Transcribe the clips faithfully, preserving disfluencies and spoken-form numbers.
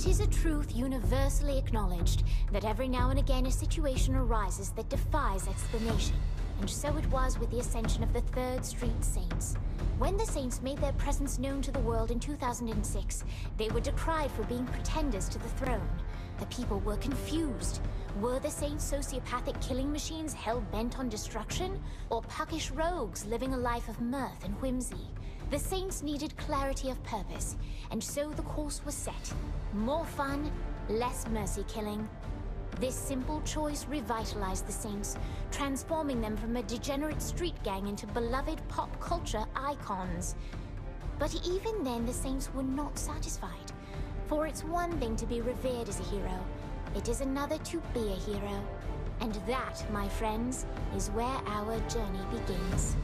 It is a truth universally acknowledged that every now and again a situation arises that defies explanation. And so it was with the ascension of the Third Street Saints. When the Saints made their presence known to the world in two thousand six, they were decried for being pretenders to the throne. The people were confused. Were the Saints sociopathic killing machines hell-bent on destruction? Or puckish rogues living a life of mirth and whimsy? The Saints needed clarity of purpose, and so the course was set. More fun, less mercy-killing. This simple choice revitalized the Saints, transforming them from a degenerate street gang into beloved pop culture icons. But even then, the Saints were not satisfied. For it's one thing to be revered as a hero. It is another to be a hero. And that, my friends, is where our journey begins.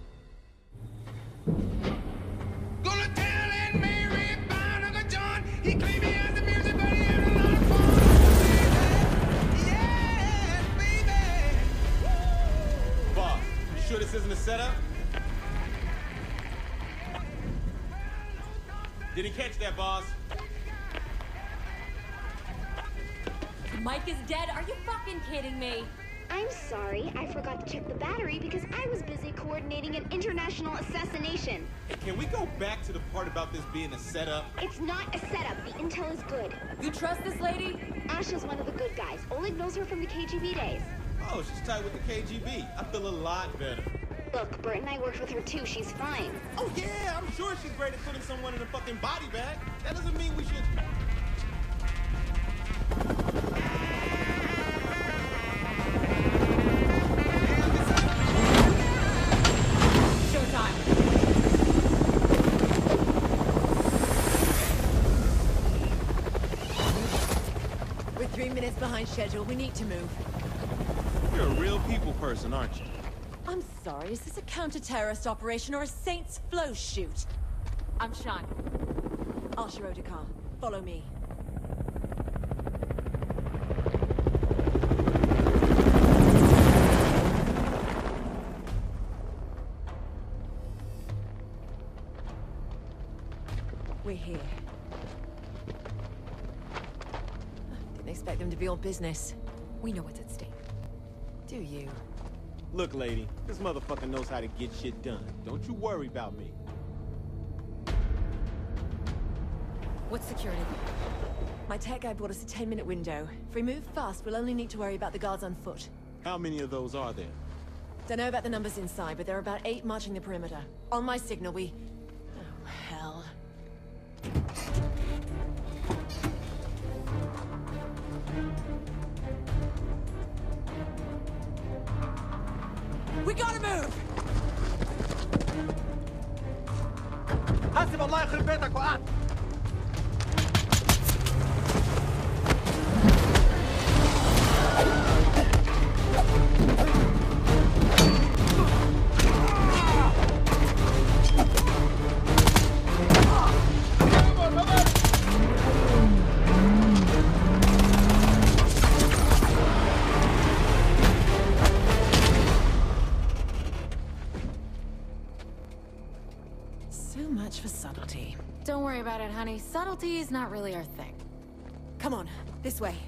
Gonna tell Aunt Mary about Uncle John. He claimed he has the music, but he had a lot of fun. Yeah, baby. Boss, you sure this isn't a setup? Didn't catch that, boss. Mike is dead? Are you fucking kidding me? I'm sorry, I forgot to check the battery because I was busy coordinating an international assassination. Hey, can we go back to the part about this being a setup? It's not a setup. The intel is good. You trust this lady? Asha's one of the good guys. Oleg knows her from the K G B days. Oh, she's tight with the K G B. I feel a lot better. Look, Bert and I worked with her too. She's fine. Oh, yeah, I'm sure she's great at putting someone in a fucking body bag. That doesn't mean we should... Three minutes behind schedule. We need to move. You're a real people person, aren't you? I'm sorry. Is this a counter-terrorist operation or a Saints flow shoot? I'm Sean. Asha Odekar. Follow me. We're here. Expect them to be all business. We know what's at stake. Do you? Look, lady, this motherfucker knows how to get shit done. Don't you worry about me. What's security? My tech guy bought us a ten minute window. If we move fast, we'll only need to worry about the guards on foot. How many of those are there? Don't know about the numbers inside, but there are about eight marching the perimeter. On my signal, we... Oh, hell. We gotta move! حسب الله يخرب بيتك وقعت. Don't worry about it, honey. Subtlety is not really our thing. Come on, this way.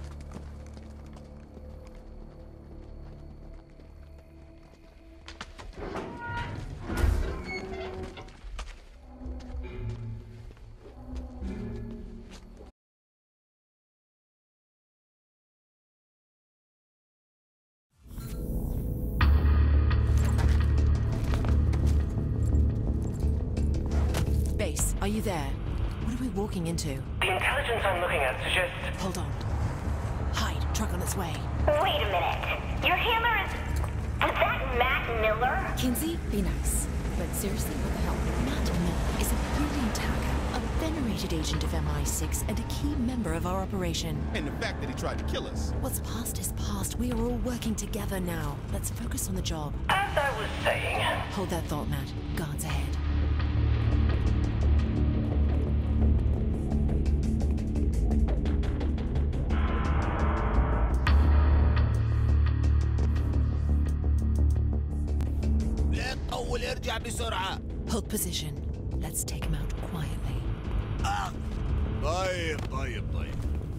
Are you there? What are we walking into? The intelligence I'm looking at suggests... Hold on. Hide. Truck on its way. Wait a minute. Your hammer is... Was that Matt Miller? Kinsey, be nice. But seriously, what the hell? Matt Miller is a brilliant hacker, a venerated agent of M I six, and a key member of our operation. And the fact that he tried to kill us. What's past is past. We are all working together now. Let's focus on the job. As I was saying... Hold that thought, Matt. Guards ahead. Hold position. Let's take him out quietly. Bye, bye, bye.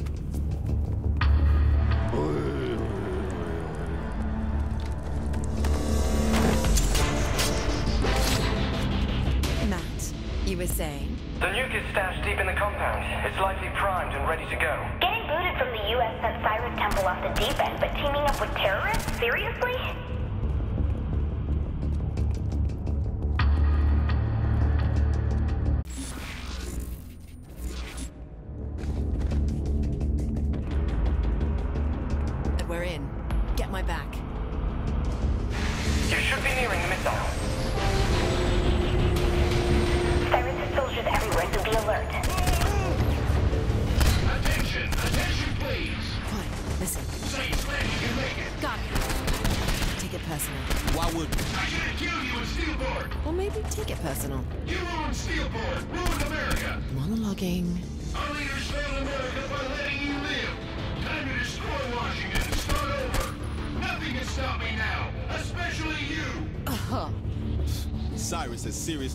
Matt, you were saying? The nuke is stashed deep in the compound. It's likely primed and ready to go. Getting booted from the U S sent Cyrus Temple off the deep end, but teaming up with terrorists? Seriously? We're in. Get my back. You should be nearing the missile. Cyrus has soldiers everywhere, so be alert. Attention, attention, please. Quiet. Listen. Saints, glad you can make it. Got it. Take it personal. Why would I should have killed you in Steelport. Or maybe take it personal. You ruined Steelport, ruined America. Monologuing. Our leaders failed America by letting you live. Time to destroy Washington and start over. Nothing can stop me now, especially you. Uh-huh. Cyrus is serious?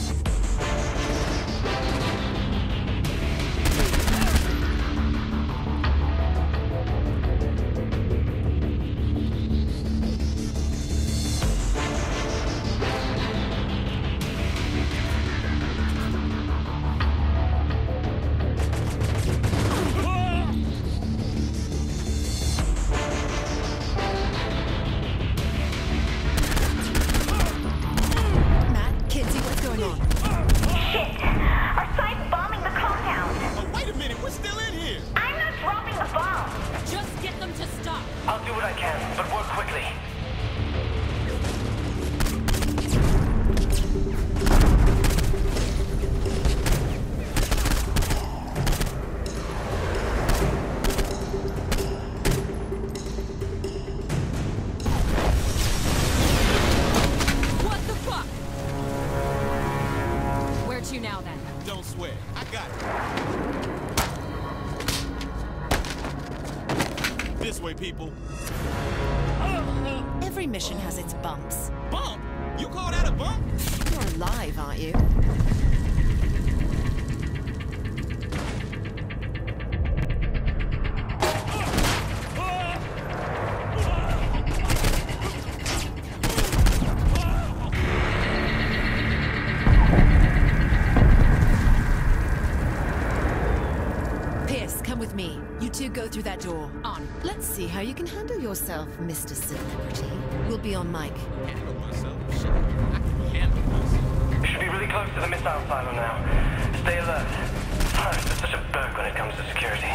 Matt, Kinsey, what's going on? Shit! Our side's bombing the compound! Oh, wait a minute, we're still in here. I'm not dropping the bomb! Just get them to stop. I'll do what I can, but work quickly. What the fuck? Where to now then? Don't swear. I got it. This way, people. Every mission has its bumps. Bump? You call that a bump? You're alive, aren't you? Pierce, come with me. You two go through that door. On. Let's see how you can handle yourself, Mister Celebrity. We'll be on mic. Handle myself. Shit. I can handle myself. We should be really close to the missile silo now. Stay alert. Cyrus is such a berg when it comes to security.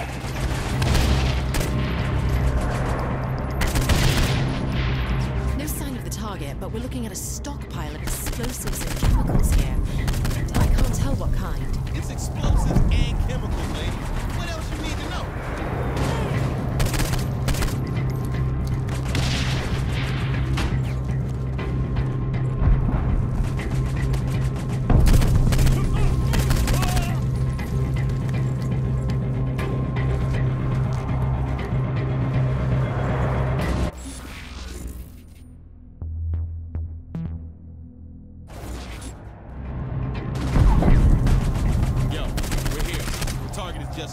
No sign of the target, but we're looking at a stockpile of explosives and chemicals here. And I can't tell what kind. It's explosives and chemicals, lady. What else you need to know? Yo, we're here. The target is just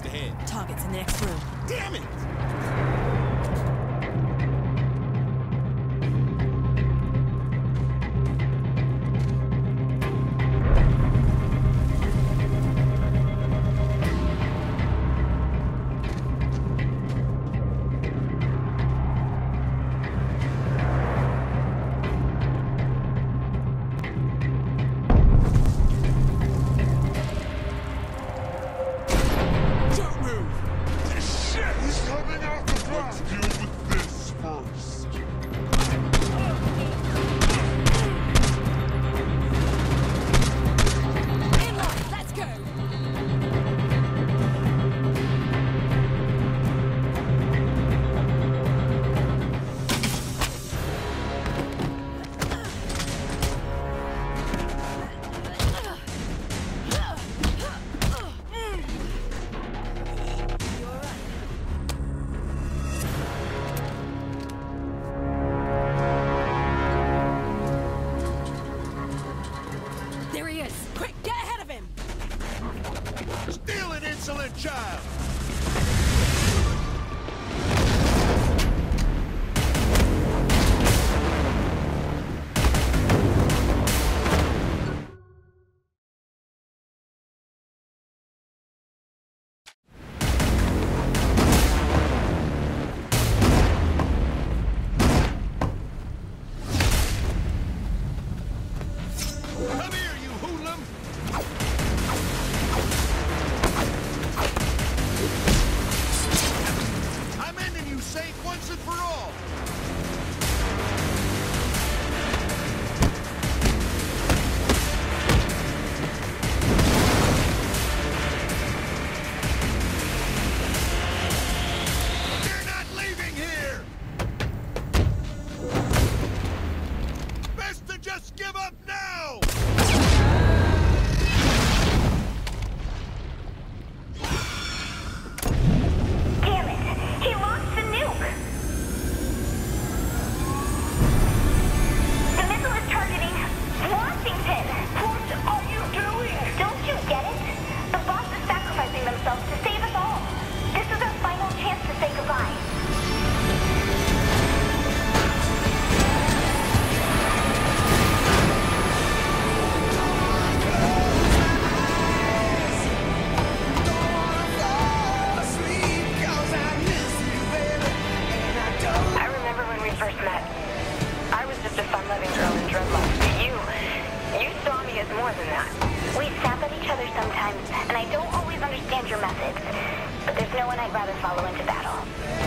There's no one I'd rather follow into battle.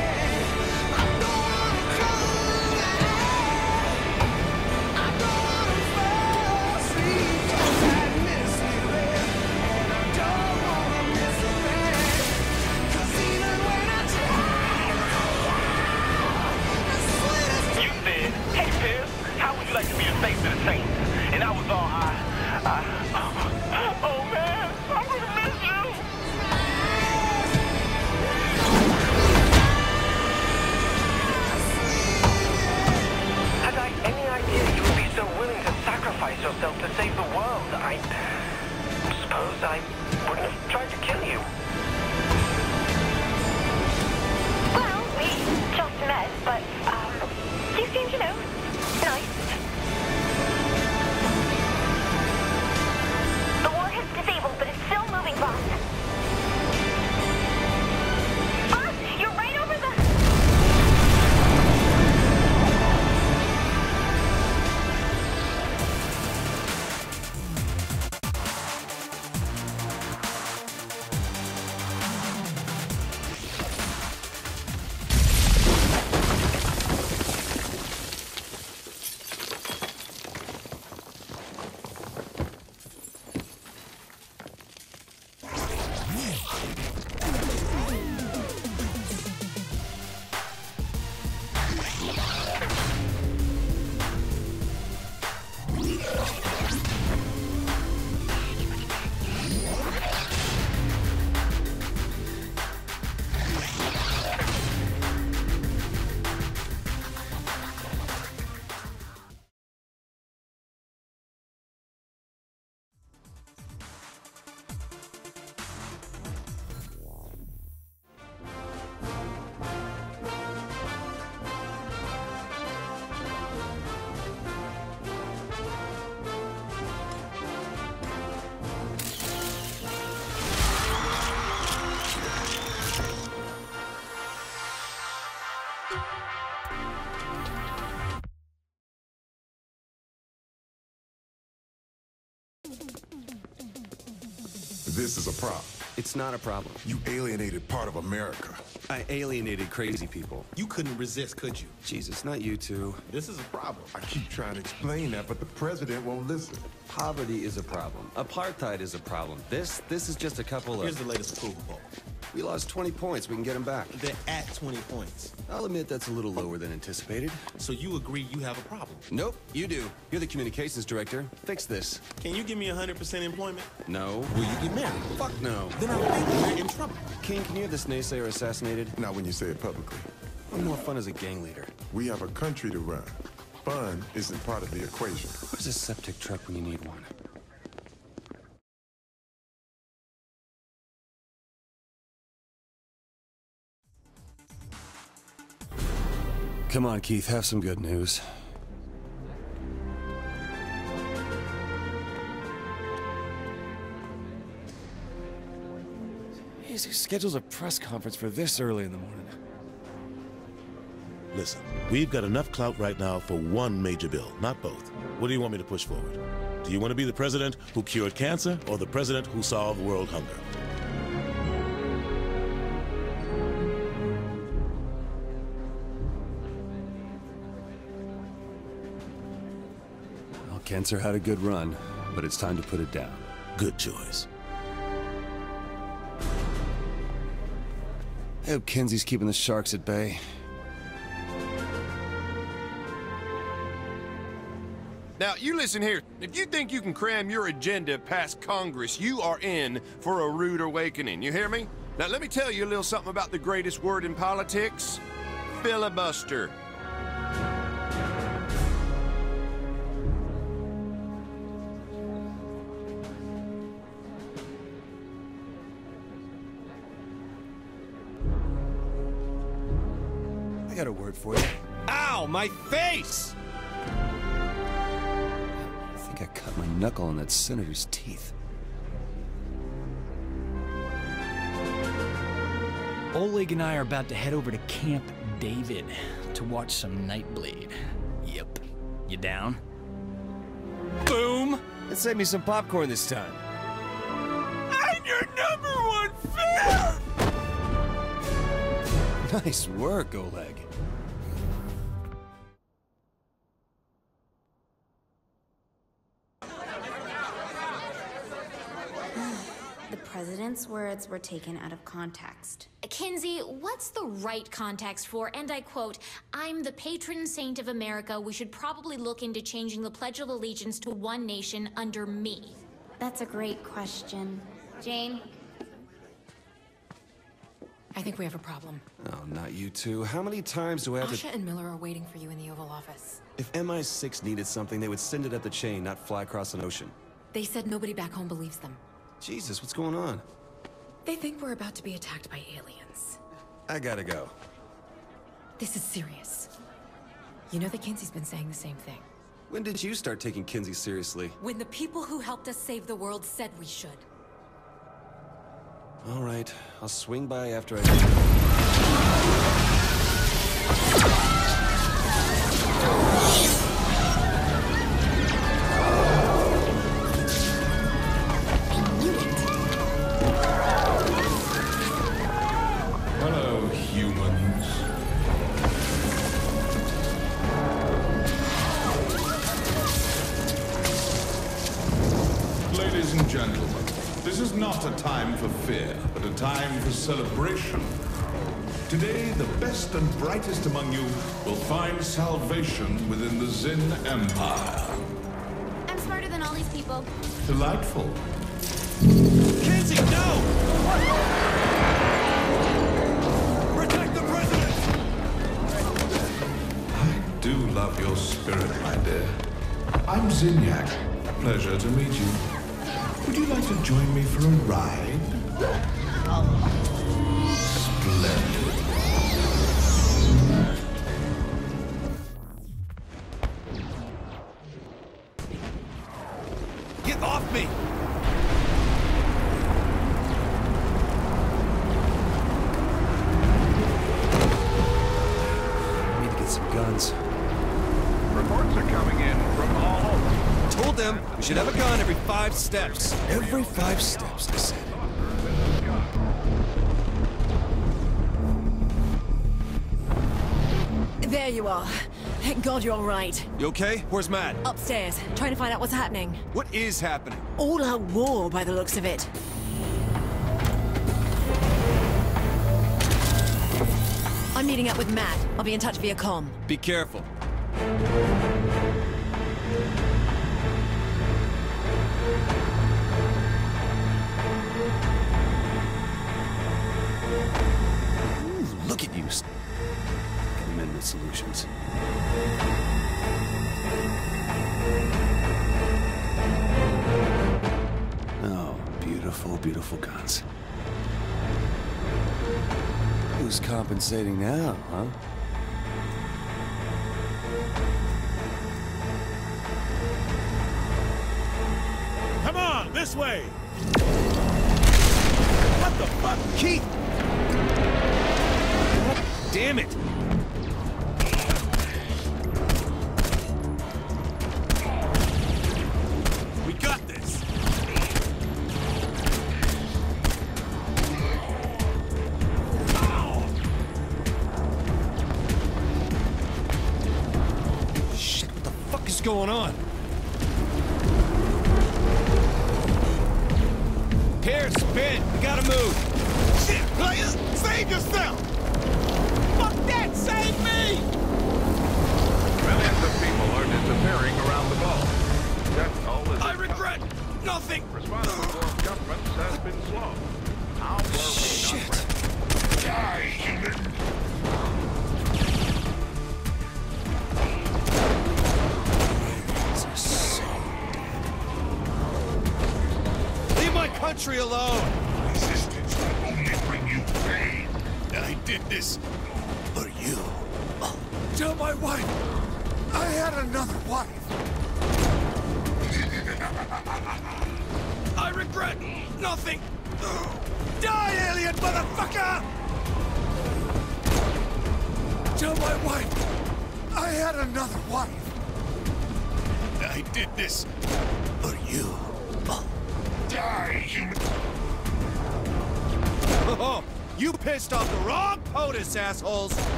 Like to be the face of the Saints, and I was all I, I, oh man, I'm gonna miss you. Had I any idea you would be so willing to sacrifice yourself to save the world, I suppose I wouldn't have tried to kill you. Well, we just met, but um, you seem to know nice. Disabled, but it's still moving, boss. Boss, you're right over the... This is a problem. It's not a problem. You alienated part of America. I alienated crazy people. You couldn't resist, could you? Jesus, not you two. This is a problem. I keep trying to explain that, but the president won't listen. Poverty is a problem. Apartheid is a problem. This, this is just a couple of... Here's the latest approval poll. We lost twenty points. We can get them back. They're at twenty points. I'll admit that's a little lower than anticipated. So you agree you have a problem? Nope, you do. You're the communications director. Fix this. Can you give me one hundred percent employment? No. Will you get married? Fuck no. Then I think we're in trouble. King, can you have this naysayer assassinated? Not when you say it publicly. I'm more fun as a gang leader. We have a country to run. Fun isn't part of the equation. Where's a septic truck when you need one? Come on, Keith, have some good news. He schedules a press conference for this early in the morning. Listen, we've got enough clout right now for one major bill, not both. What do you want me to push forward? Do you want to be the president who cured cancer or the president who solved world hunger? Well, cancer had a good run, but it's time to put it down. Good choice. I hope Kenzie's keeping the sharks at bay. Now, you listen here. If you think you can cram your agenda past Congress, you are in for a rude awakening. You hear me? Now, let me tell you a little something about the greatest word in politics. Filibuster. I got a word for you. Ow, my face! I think I cut my knuckle on that senator's teeth. Oleg and I are about to head over to Camp David to watch some Nightblade. Yep. You down? Boom! It saved me some popcorn this time. I'm your number one fan! Nice work, Oleg. The president's words were taken out of context. Kinsey, what's the right context for, and I quote, "I'm the patron saint of America. We should probably look into changing the Pledge of Allegiance to one nation under me"? That's a great question. Jane? I think we have a problem. Oh, not you two. How many times do I have Asha to... and Miller are waiting for you in the Oval Office. If M I six needed something, they would send it up the chain, not fly across an ocean. They said nobody back home believes them. Jesus, what's going on? They think we're about to be attacked by aliens. I gotta go. This is serious. You know that Kinsey's been saying the same thing. When did you start taking Kinsey seriously? When the people who helped us save the world said we should. All right, I'll swing by after I... Hello, humans. Ladies and gentlemen, this is not a time for fear, but a time for celebration. Today, the best and brightest among you will find salvation within the Zin Empire. I'm smarter than all these people. Delightful. Kinsey, no! Protect the president! I do love your spirit, my dear. I'm Zinyak. Pleasure to meet you. Would you like to join me for a ride? Splendid. Get off me! I need to get some guns. Reports are coming in from all over. Told them we should have a gun every five steps. Every five steps, I said. There you are. Thank God you're all right. You okay? Where's Matt? Upstairs, trying to find out what's happening. What is happening? All out war by the looks of it. I'm meeting up with Matt. I'll be in touch via comm. Be careful. Ooh, look at you. Amendment Solutions. Oh, beautiful, beautiful guns. Who's compensating now, huh? Come on, this way! What the fuck? Keith! Damn it! We got this! Shit, what the fuck is going on? Pierce, Ben, we gotta move! Shit, player! Save yourself! Fuck that! Save me! Millions of people are disappearing around the globe. That's all this I regret nothing! Response from governments has been slow. How were we Shit! not ready? Die, human! Leave my country alone! Resistance will only bring you pain. I did this for you. Tell my wife I had another wife. I regret nothing. Die, alien motherfucker! Tell my wife I had another wife. I did this for you. Die, human! Oh, You pissed off the wrong POTUS, assholes! I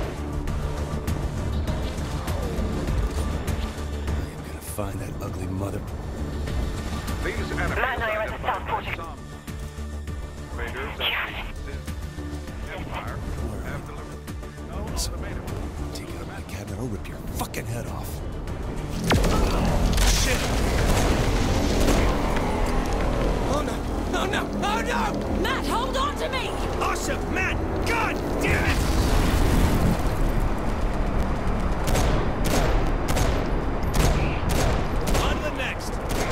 am gonna find that ugly mother... These enemies Matt and I are at the identified Southport. some invaders of the Empire have delivered no ultimatum. Take it out of my cabinet, I'll rip your fucking head off. Shit! Oh no! Oh no! Oh no! Matt, hold on to me! Asha! Matt! God damn it! On to the next!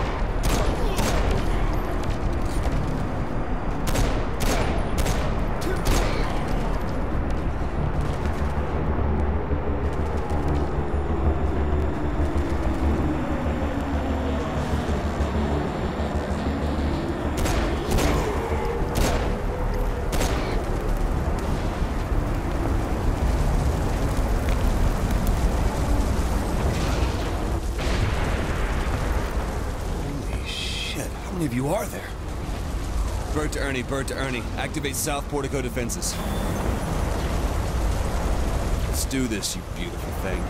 How many of you are there? Bird to Ernie, bird to Ernie. Activate South Portico defenses. Let's do this, you beautiful thing.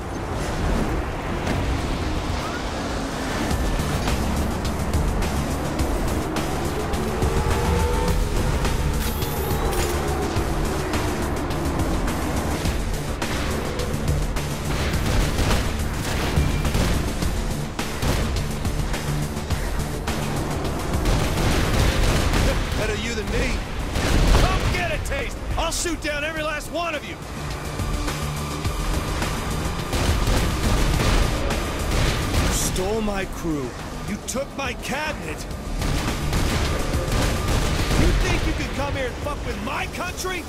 Better you than me. Come get a taste! I'll shoot down every last one of you! You stole my crew. You took my cabinet. You think you can come here and fuck with my country?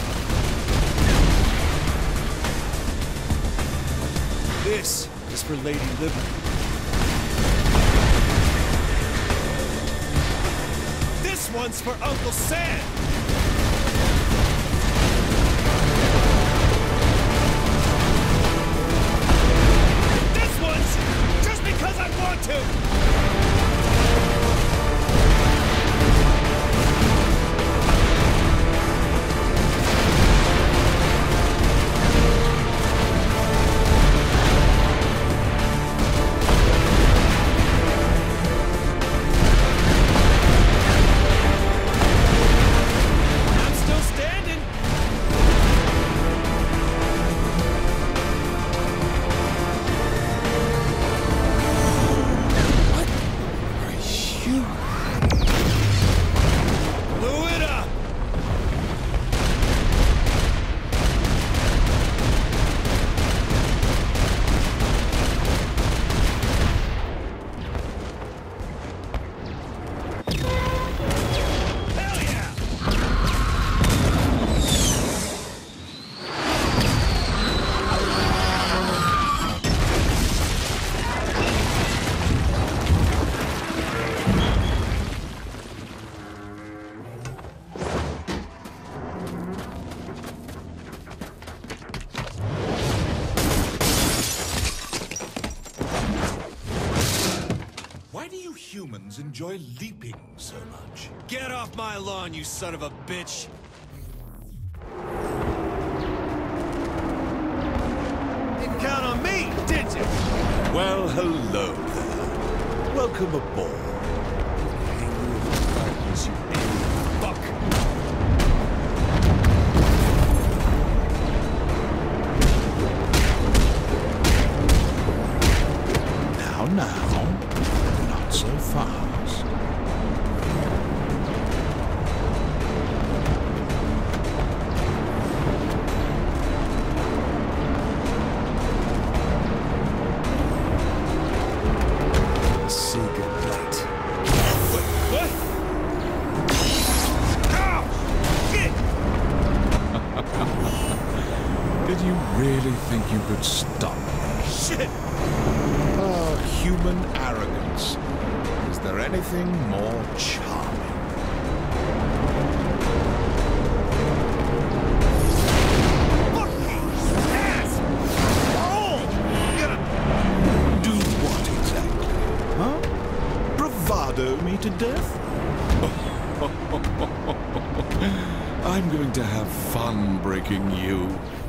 This is for Lady Liberty. This one's for Uncle Sam! This one's just because I want to! Humans enjoy leaping so much. Get off my lawn, you son of a bitch! Didn't count on me, did you? Well, hello there. Welcome aboard. You fuck! Now, now. Not so fast. Sacred plate. Wait, what? Ow! Shit! Did you really think you could stop me? Shit! Ah, human arrogance. Is there anything more charming? Fucking ass! Oh! Gonna Do what exactly? Huh? Bravado me to death? I'm going to have fun breaking you.